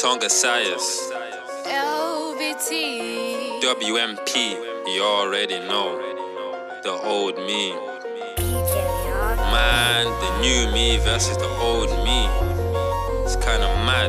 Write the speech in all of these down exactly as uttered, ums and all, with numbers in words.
Tonga Sias, L B T, W M P, you already know, the old me. Man, the new me versus the old me. It's kinda mad.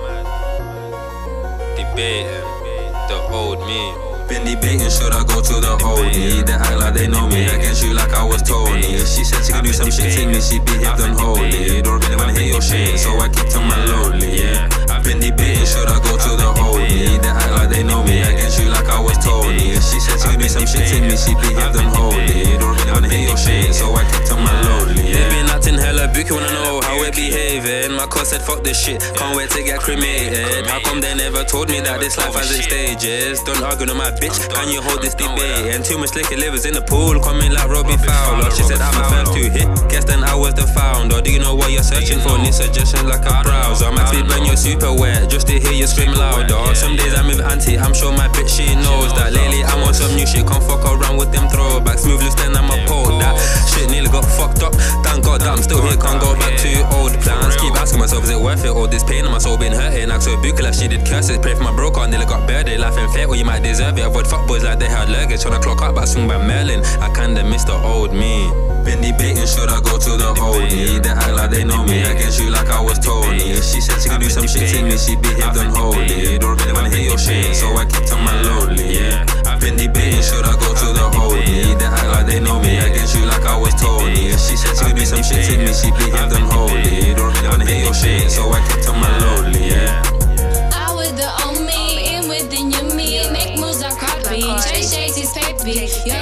Debating the old me. Been debating, should I go to the oldie? They act like they know me, I guess you like I was Tony. She said she could do some shit to me, she behaved unholy. Don't really wanna hear your shit, so I kicked on my lowly. Yeah, I've been debating, should I go to the oldie? They act like they know me, I guess you like I was Tony. She said she could do some shit to me, she behaved unholy. Don't really wanna hear your shit, so I kicked on my lowly. They been acting hella booky, wanna know how we're behaving. My cuz said fuck this shit, can't wait to get cremated. How come they never told me that this life has its stages? Don't argue on my bitch, can you hold this debate? And too much liquor livers in the pool, coming like Robbie Fowler. She said I'm the first to hit, guess then I was the founder. Do you know what you're searching for? Need suggestions like a browser. My feet when you're super wet, just to hear you scream louder. Some days I'm with auntie, I'm sure my bitch she knows that. Lately I'm on some new shit, can't fuck around with them throwbacks. Smooth loose then I'm a pole. That shit nearly got fucked up, thank God that I'm still here, can't go back to old plans. Keep asking myself, is it worth it? All this pain in my soul been hurting. Act so buka like she did curses. Pray for my bro, car nearly got buried. Laughing fair, or you might deserve it. Avoid fuck boys like they had luggage. Tryna clock up, but swung by Merlin. I kinda miss the old me. Been debating, should I go to the oldie? They act like they know me, I guess you like I was Tony. She said she could do some shit to me, she behaved unholy. Don't really wanna hear your shit, so I kicked on my lowly. Yeah, I've been debating, should I go to the oldie? They act like they know me, I guess you like I was Tony. She said she could do some shit to me, she behaved unholy. Don't really wanna hear your shit, so I kicked on my lowly. Yeah. I with the old me, in with the new me. Make moves like Cardi B, change shades is baby.